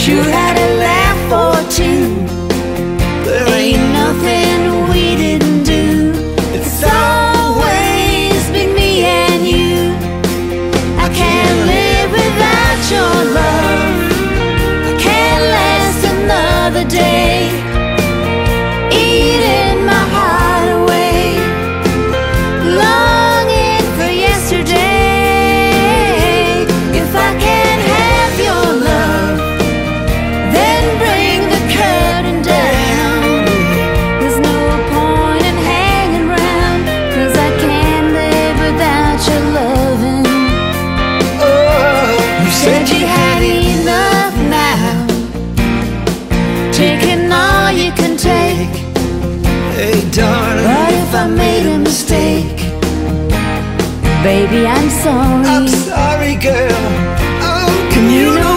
sure had a laugh or two. There ain't nothing we didn't do. It's always been me and you. I can't live without your love. I can't last another day, eating my heart away, longing for yesterday. If I can't have your love, then bring the curtain down. There's no point in hanging round, 'cause I can't live without your loving. Oh, you said you had enough now, taking all you can take. Hey darling, But if I made a mistake, baby, I'm sorry. I'm sorry girl. Oh, You know